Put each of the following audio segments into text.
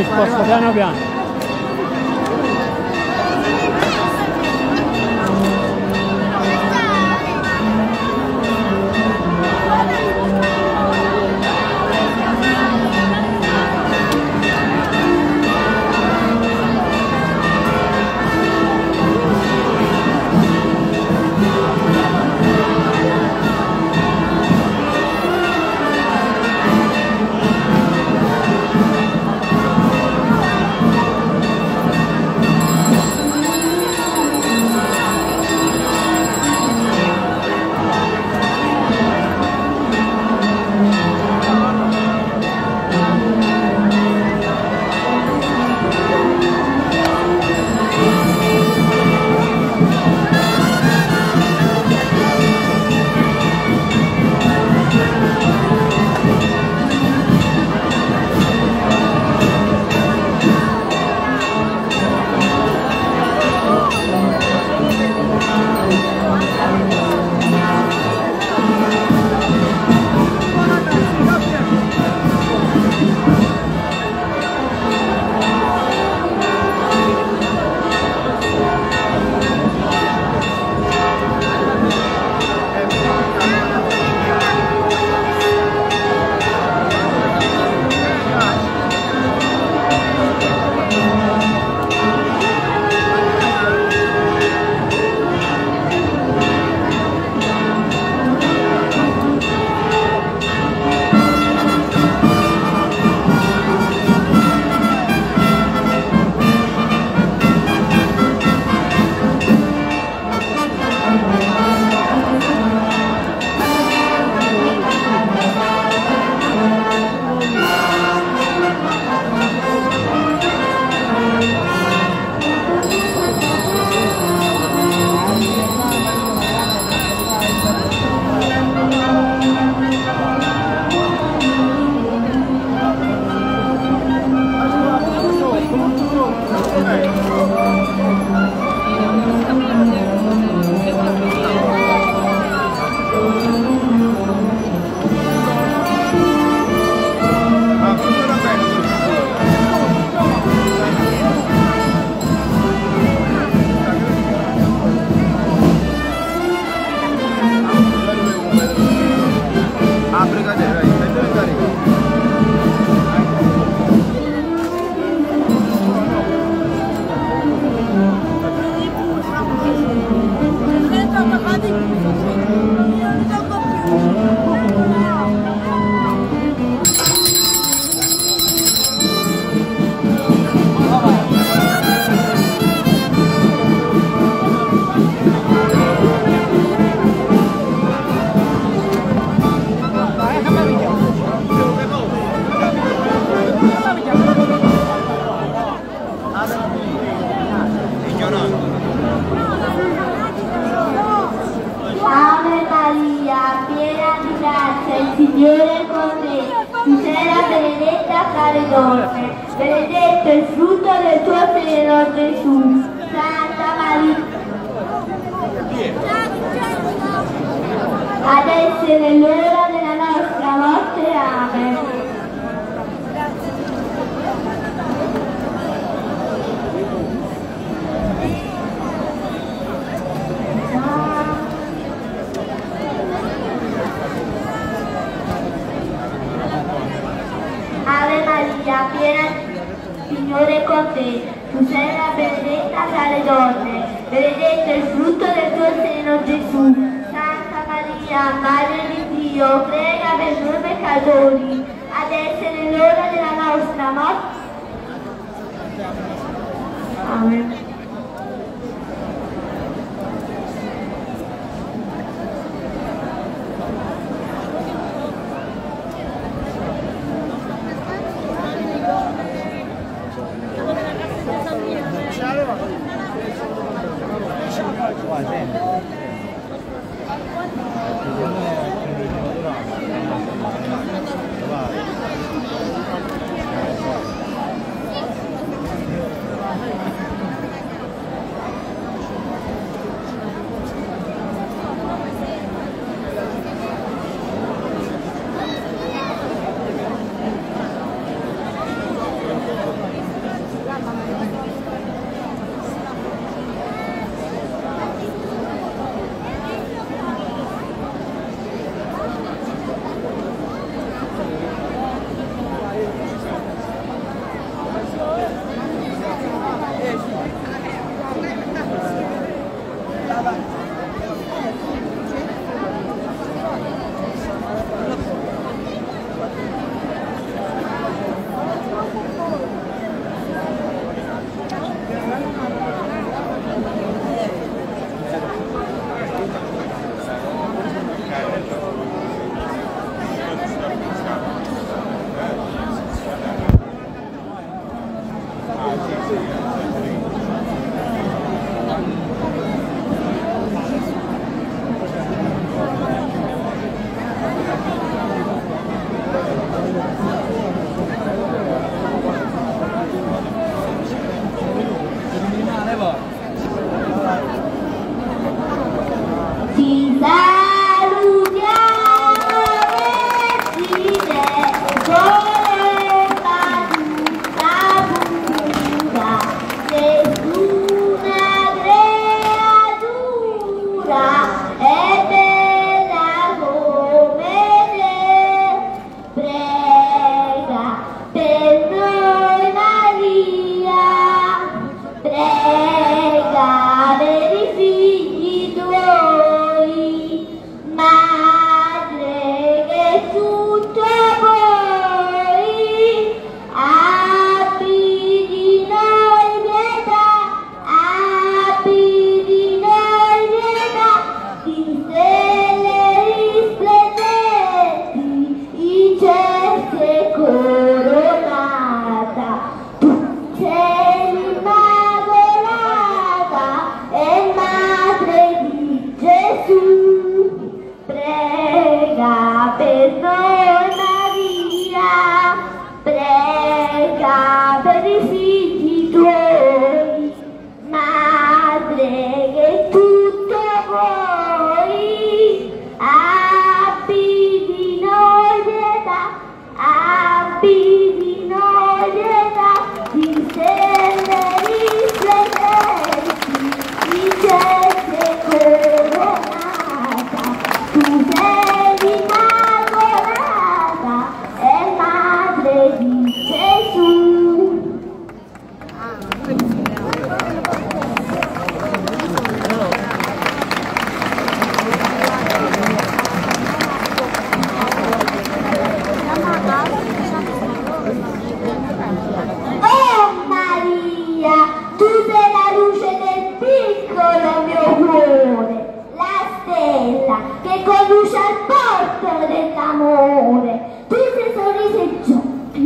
mi sposto piano piano. Signore con te, tu sei la benedetta tra le donne, benedetto il frutto del tuo seno, Gesù. Santa Maria, adesso è l'ora della nostra morte. Amen. Ave Maria, piena di Signore con te, tu sei la benedetta tra le donne, benedetto il frutto del tuo seno, Gesù. Santa Maria, Madre di Dio, prega per noi peccatori, adesso è l'ora della nostra morte. Amen.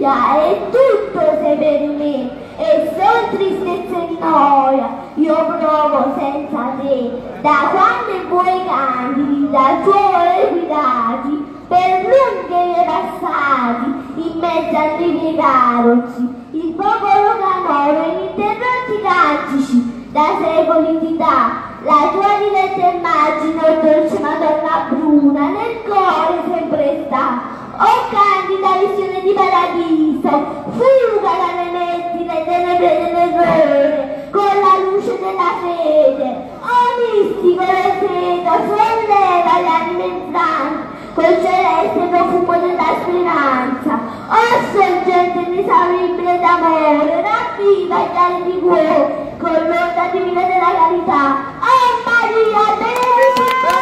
via e tutto sei per me, e se ho tristezza e noia io provo senza te, da quando i buoi candidi dal tuo volere guidati, per lunghe vie passati, in mezzo a miei carrozzi, il popolo canoro ininterrotti cantici, da secoli ti dà la tua diretta immagine, o dolce Madonna bruna, nel cuore sempre sta. Oh candida visione di paradiso, fuga dalle metti le tenebre dell'errore, con la luce della fede. Oh mistico del credo, solleva le anime infranti, col celeste profumo della speranza. Oh sorgente inesauribile d'amore, ravviva gli animi cuore, con l'onda divina della carità. Oh Maria, benedetta!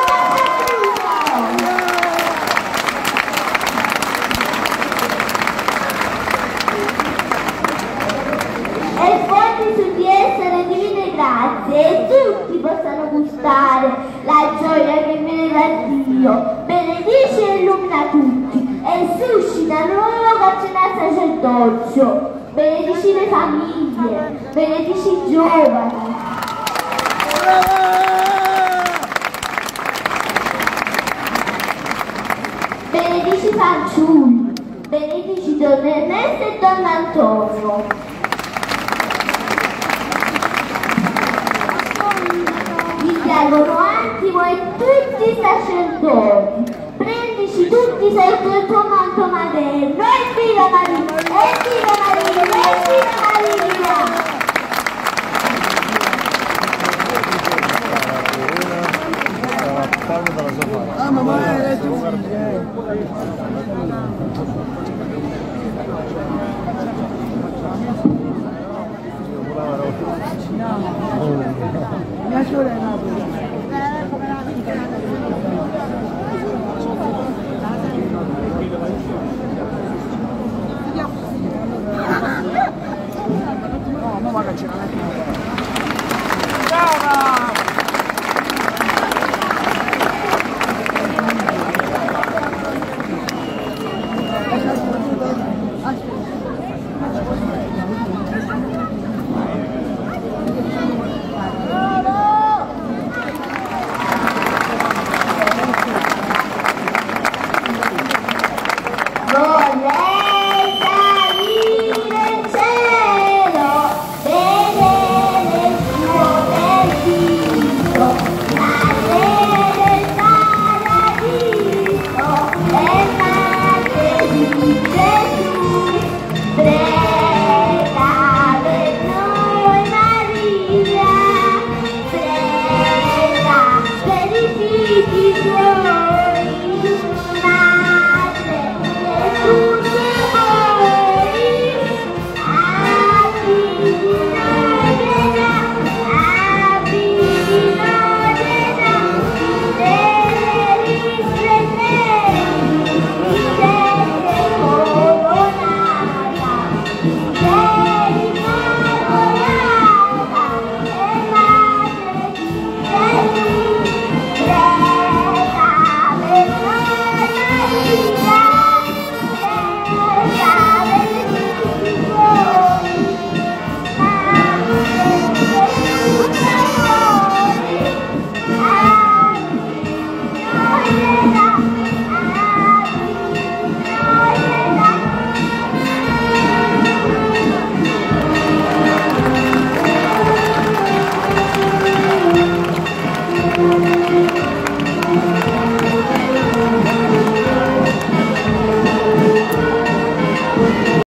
E fonti su di esse le divine grazie, e tutti possano gustare la gioia che viene da Dio. Benedice e illumina tutti, e suscita una nuova vocazione al sacerdozio. Benedici le famiglie, benedici i giovani. Benedici i fanciulli, benedici Don Ernesto e Don Antonio. Il diacono Antimo e tutti i sacerdoti. Prendici tutti sotto il tuo manto materno. Evviva Maria! Evviva Maria! Evviva Maria! Mia sorella. No, ma che c'è?